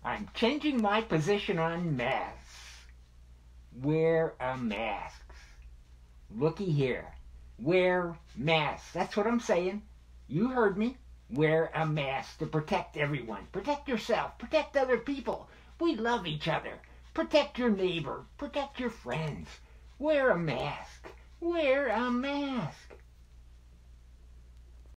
I'm changing my position on masks. Wear a mask. Looky here. Wear masks. That's what I'm saying. You heard me. Wear a mask to protect everyone. Protect yourself. Protect other people. We love each other. Protect your neighbor. Protect your friends. Wear a mask. Wear a mask.